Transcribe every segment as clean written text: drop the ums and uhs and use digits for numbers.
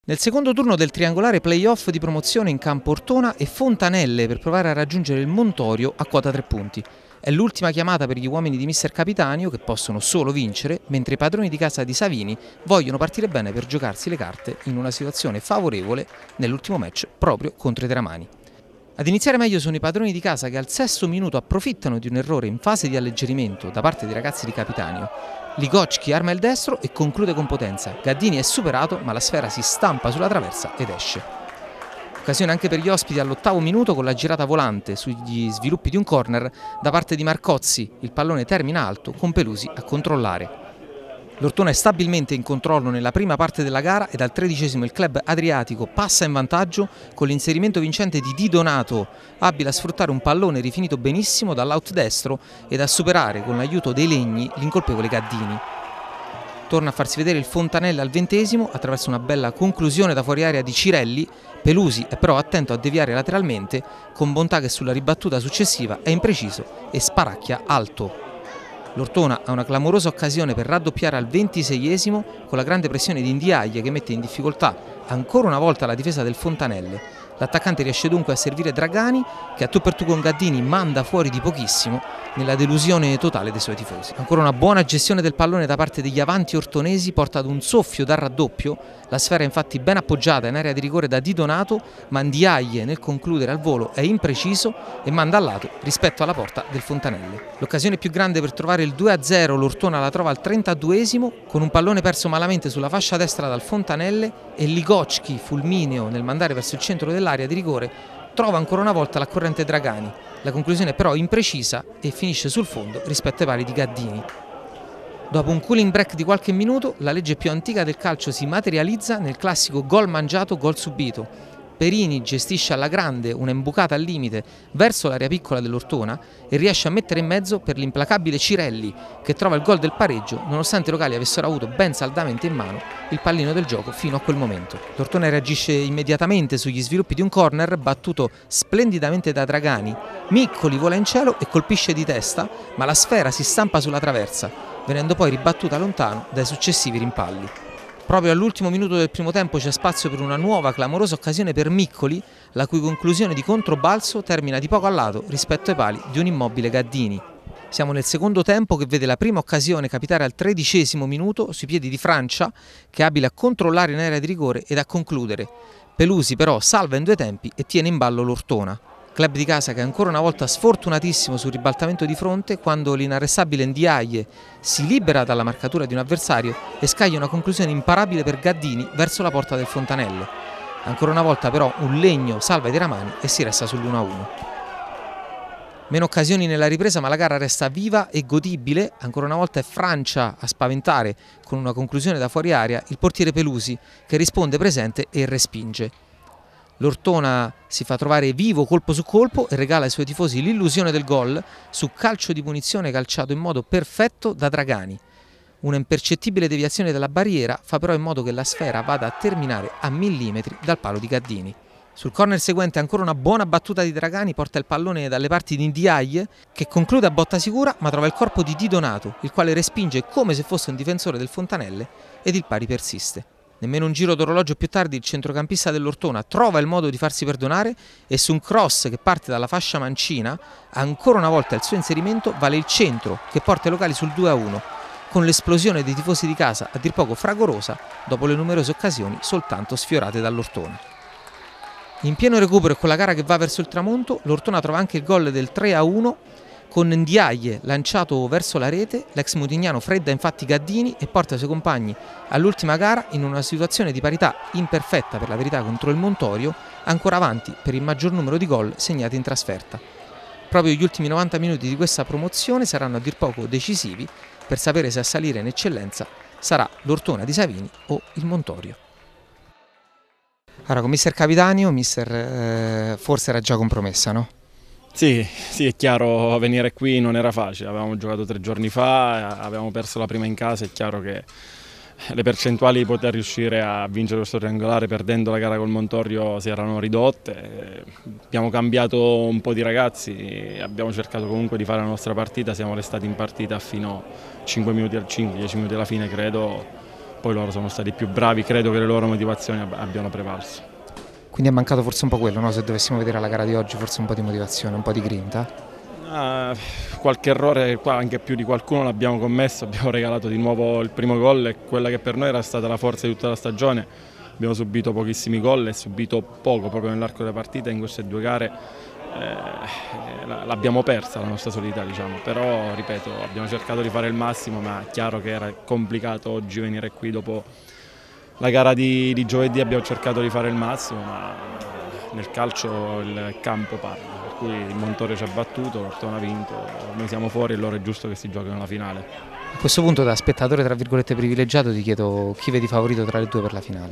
Nel secondo turno del triangolare playoff di promozione in campo Ortona e Fontanelle per provare a raggiungere il Montorio a quota 3 punti. È l'ultima chiamata per gli uomini di mister Capitanio che possono solo vincere, mentre i padroni di casa di Savini vogliono partire bene per giocarsi le carte in una situazione favorevole nell'ultimo match proprio contro i Teramani. Ad iniziare meglio sono i padroni di casa che al sesto minuto approfittano di un errore in fase di alleggerimento da parte dei ragazzi di Capitanio. Ligocki arma il destro e conclude con potenza. Gaddini è superato, ma la sfera si stampa sulla traversa ed esce. Occasione anche per gli ospiti all'8° minuto con la girata volante sugli sviluppi di un corner da parte di Marcozzi. Il pallone termina alto con Pelusi a controllare. L'Ortona è stabilmente in controllo nella prima parte della gara ed al 13° il club adriatico passa in vantaggio con l'inserimento vincente di Di Donato, abile a sfruttare un pallone rifinito benissimo dall'out destro ed a superare con l'aiuto dei legni l'incolpevole Gaddini. Torna a farsi vedere il Fontanelle al 20° attraverso una bella conclusione da fuori area di Cirelli. Pelusi è però attento a deviare lateralmente con bontà che sulla ribattuta successiva è impreciso e sparacchia alto. L'Ortona ha una clamorosa occasione per raddoppiare al 26° con la grande pressione di Ndiaye che mette in difficoltà ancora una volta la difesa del Fontanelle. L'attaccante riesce dunque a servire Dragani che a tu per tu con Gaddini manda fuori di pochissimo nella delusione totale dei suoi tifosi. Ancora una buona gestione del pallone da parte degli avanti ortonesi porta ad un soffio da raddoppio. La sfera è infatti ben appoggiata in area di rigore da Di Donato, ma Ndiaye nel concludere al volo è impreciso e manda a lato rispetto alla porta del Fontanelle. L'occasione più grande per trovare il 2-0 l'Ortona la trova al 32° con un pallone perso malamente sulla fascia destra dal Fontanelle e Ligocki, fulmineo nel mandare verso il centro dell'area di rigore, trova ancora una volta la corrente Dragani. La conclusione però imprecisa e finisce sul fondo rispetto ai pali di Gaddini. Dopo un cooling break di qualche minuto, la legge più antica del calcio si materializza nel classico gol mangiato, gol subito. Perini gestisce alla grande una imbucata al limite verso l'area piccola dell'Ortona e riesce a mettere in mezzo per l'implacabile Cirelli che trova il gol del pareggio nonostante i locali avessero avuto ben saldamente in mano il pallino del gioco fino a quel momento. L'Ortona reagisce immediatamente sugli sviluppi di un corner battuto splendidamente da Dragani. Miccoli vola in cielo e colpisce di testa, ma la sfera si stampa sulla traversa, venendo poi ribattuta lontano dai successivi rimpalli. Proprio all'ultimo minuto del primo tempo c'è spazio per una nuova clamorosa occasione per Miccoli, la cui conclusione di controbalzo termina di poco a lato rispetto ai pali di un immobile Gaddini. Siamo nel secondo tempo che vede la prima occasione capitare al 13° minuto sui piedi di Francia, che è abile a controllare in area di rigore ed a concludere. Pelusi però salva in due tempi e tiene in ballo l'Ortona. Club di casa che è ancora una volta sfortunatissimo sul ribaltamento di fronte quando l'inarrestabile Ndiaye si libera dalla marcatura di un avversario e scaglia una conclusione imparabile per Gaddini verso la porta del Fontanelle. Ancora una volta però un legno salva i Teramani e si resta sull'1-1. Meno occasioni nella ripresa, ma la gara resta viva e godibile. Ancora una volta è Francia a spaventare con una conclusione da fuori area il portiere Pelusi che risponde presente e respinge. L'Ortona si fa trovare vivo colpo su colpo e regala ai suoi tifosi l'illusione del gol su calcio di punizione calciato in modo perfetto da Dragani. Una impercettibile deviazione dalla barriera fa però in modo che la sfera vada a terminare a millimetri dal palo di Gaddini. Sul corner seguente ancora una buona battuta di Dragani porta il pallone dalle parti di Ndiaye che conclude a botta sicura ma trova il corpo di Di Donato, il quale respinge come se fosse un difensore del Fontanelle ed il pari persiste. Nemmeno un giro d'orologio più tardi il centrocampista dell'Ortona trova il modo di farsi perdonare e su un cross che parte dalla fascia mancina, ancora una volta il suo inserimento vale il centro che porta i locali sul 2-1, con l'esplosione dei tifosi di casa a dir poco fragorosa dopo le numerose occasioni soltanto sfiorate dall'Ortona. In pieno recupero e con la gara che va verso il tramonto, l'Ortona trova anche il gol del 3-1 con Ndiaye lanciato verso la rete. L'ex mutignano fredda infatti Gaddini e porta i suoi compagni all'ultima gara in una situazione di parità imperfetta per la verità contro il Montorio, ancora avanti per il maggior numero di gol segnati in trasferta. Proprio gli ultimi 90 minuti di questa promozione saranno a dir poco decisivi per sapere se a salire in eccellenza sarà l'Ortona di Savini o il Montorio. Allora, con mister Capitanio, forse era già compromessa, no? Sì, è chiaro, venire qui non era facile, avevamo giocato 3 giorni fa, avevamo perso la prima in casa, è chiaro che le percentuali di poter riuscire a vincere questo triangolare perdendo la gara col Montorio si erano ridotte. Abbiamo cambiato un po' di ragazzi, abbiamo cercato comunque di fare la nostra partita, siamo restati in partita fino a 5 minuti al 5, 10 minuti alla fine credo, poi loro sono stati più bravi, credo che le loro motivazioni abbiano prevalso. Quindi è mancato forse un po' quello, no? Se dovessimo vedere la gara di oggi, forse un po' di motivazione, un po' di grinta? Qualche errore qua, anche più di qualcuno l'abbiamo commesso, abbiamo regalato di nuovo il primo gol e quella che per noi era stata la forza di tutta la stagione. Abbiamo subito pochissimi gol e subito poco proprio nell'arco della partita. In queste due gare l'abbiamo persa la nostra solidità, diciamo. Però ripeto, abbiamo cercato di fare il massimo, ma è chiaro che era complicato oggi venire qui dopo la gara di giovedì. Abbiamo cercato di fare il massimo, ma nel calcio il campo parla. Per cui il Montorio ci ha battuto, l'Ortona ha vinto, noi siamo fuori e loro è giusto che si giochino la finale. A questo punto, da spettatore tra virgolette privilegiato, ti chiedo chi vedi favorito tra le due per la finale?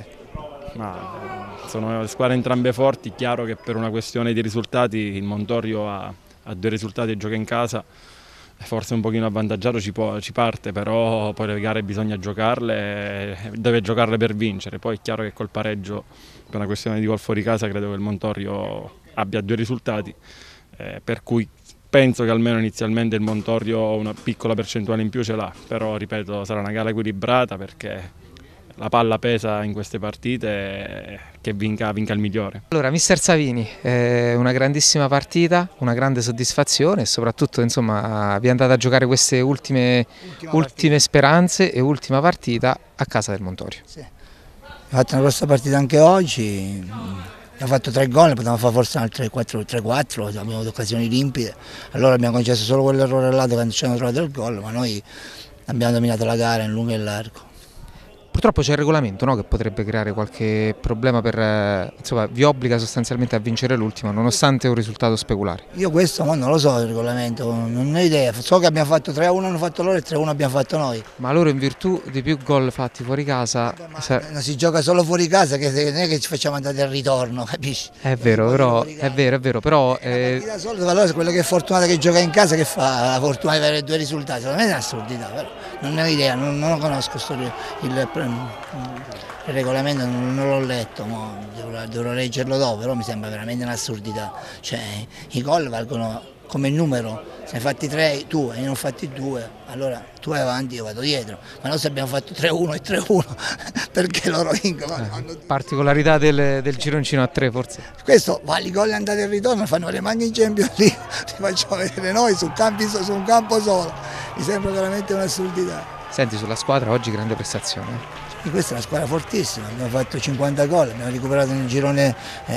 Sono squadre entrambe forti, chiaro che per una questione di risultati il Montorio ha due risultati e gioca in casa, forse un pochino avvantaggiato ci parte, però poi le gare bisogna giocarle, deve giocarle per vincere. Poi è chiaro che col pareggio, per una questione di gol fuori casa, credo che il Montorio abbia due risultati, per cui penso che almeno inizialmente il Montorio una piccola percentuale in più ce l'ha, però ripeto sarà una gara equilibrata perché la palla pesa in queste partite, che vinca il migliore. Allora, mister Savini, una grandissima partita, una grande soddisfazione e soprattutto insomma vi andate a giocare queste ultime speranze e ultima partita a casa del Montorio. Sì. Abbiamo fatto una grossa partita anche oggi, abbiamo fatto 3 gol, ne potevamo fare forse altri 3-4, abbiamo avuto occasioni limpide, allora abbiamo concesso solo quell'errore là dove ci hanno trovato il gol, ma noi abbiamo dominato la gara in lungo e in largo. Purtroppo c'è il regolamento, no, che potrebbe creare qualche problema insomma, vi obbliga sostanzialmente a vincere l'ultima nonostante un risultato speculare. Io questo non lo so il regolamento, non ho idea, so che abbiamo fatto 3-1 hanno fatto loro e 3-1 abbiamo fatto noi. Ma loro in virtù di più gol fatti fuori casa... Non si gioca solo fuori casa, che non è che ci facciamo andare al ritorno, capisci? È vero, però... È vero, però... Da solo, allora quello che è fortunato che gioca in casa che fa la fortuna di avere 2 risultati, secondo me è un'assurdità, però non ne ho idea, non lo conosco il regolamento, non l'ho letto, dovrò leggerlo dopo, però mi sembra veramente un'assurdità, cioè i gol valgono come il numero, se ne hai fatti 3 tu e io ne ho fatti 2, allora tu vai avanti io vado dietro, ma noi se abbiamo fatto 3-1 e 3-1 perché loro vincono. Particolarità del gironcino a 3 forse. Questo vale i gol andati e ritorno, fanno le maglie in Champions League, li facciamo vedere noi su un campo solo, mi sembra veramente un'assurdità. Senti, sulla squadra oggi grande prestazione. E questa è una squadra fortissima, abbiamo fatto 50 gol, abbiamo recuperato nel girone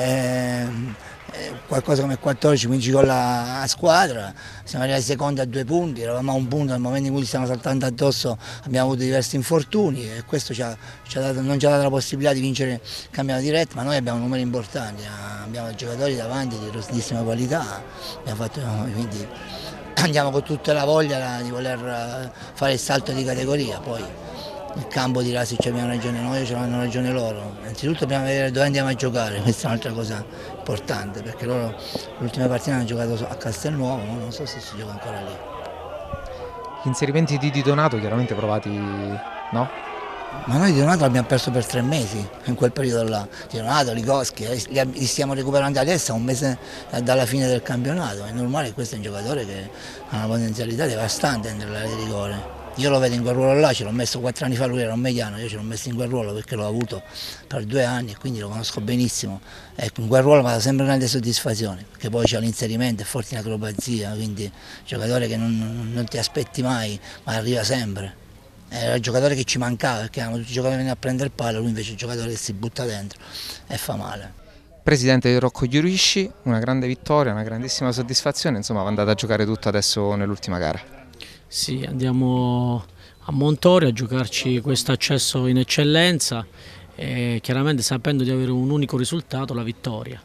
qualcosa come 14-15 gol a squadra, siamo arrivati secondi a 2 punti, eravamo a 1 punto nel momento in cui ci stiamo saltando addosso, abbiamo avuto diversi infortuni e questo non ci ha dato la possibilità di vincere il campionato diretto, ma noi abbiamo numeri importanti, abbiamo giocatori davanti di grandissima qualità, quindi andiamo con tutta la voglia di voler fare il salto di categoria, poi il campo dirà se abbiamo ragione noi o ce l'hanno ragione loro. Innanzitutto dobbiamo vedere dove andiamo a giocare, questa è un'altra cosa importante, perché loro l'ultima partita hanno giocato a Castelnuovo, ma non so se si gioca ancora lì. Gli inserimenti di Donato chiaramente provati, no? Ma noi di Donato l'abbiamo perso per 3 mesi, in quel periodo là. Di Donato, Ligoschi, li stiamo recuperando adesso a 1 mese dalla fine del campionato. È normale che questo è un giocatore che ha una potenzialità devastante dentro l'area di rigore. Io lo vedo in quel ruolo là, ce l'ho messo 4 anni fa, lui era un mediano, io ce l'ho messo in quel ruolo perché l'ho avuto per 2 anni e quindi lo conosco benissimo. Ecco, in quel ruolo mi ha dato sempre grande soddisfazione, perché poi c'è l'inserimento, è forte in acrobazia, quindi un giocatore che non ti aspetti mai, ma arriva sempre. Era il giocatore che ci mancava, perché erano tutti i giocatori che venivano a prendere il palo, lui invece è il giocatore che si butta dentro e fa male. Presidente Rocco Giurisci, una grande vittoria, una grandissima soddisfazione, insomma andate a giocare tutto adesso nell'ultima gara. Sì, andiamo a Montorio a giocarci questo accesso in eccellenza, chiaramente sapendo di avere un unico risultato, la vittoria.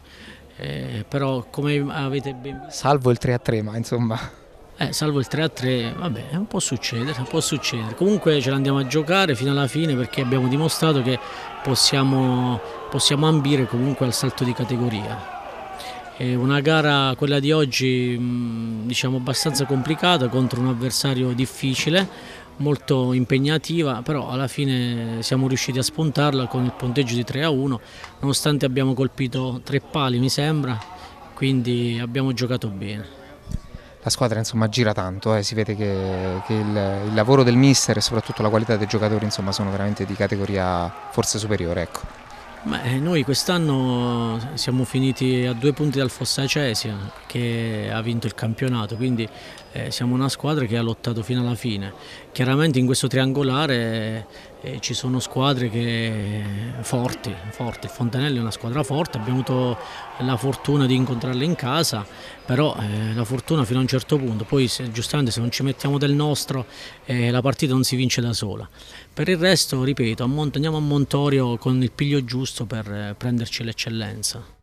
Però come avete ben visto... Salvo il 3-3, ma insomma... salvo il 3-3, vabbè, può succedere. Comunque ce l'andiamo a giocare fino alla fine perché abbiamo dimostrato che possiamo ambire comunque al salto di categoria. È una gara, quella di oggi, diciamo abbastanza complicata contro un avversario difficile, molto impegnativa, però alla fine siamo riusciti a spuntarla con il punteggio di 3-1, nonostante abbiamo colpito 3 pali mi sembra, quindi abbiamo giocato bene. La squadra insomma gira tanto, si vede che il lavoro del mister e soprattutto la qualità dei giocatori insomma sono veramente di categoria forse superiore, ecco. Noi quest'anno siamo finiti a 2 punti dal Fossa Cesia che ha vinto il campionato, quindi siamo una squadra che ha lottato fino alla fine. Chiaramente in questo triangolare ci sono squadre forti, il Fontanelle è una squadra forte, abbiamo avuto la fortuna di incontrarle in casa, però la fortuna fino a un certo punto, poi giustamente se non ci mettiamo del nostro la partita non si vince da sola. Per il resto, ripeto, andiamo a Montorio con il piglio giusto per prenderci l'eccellenza.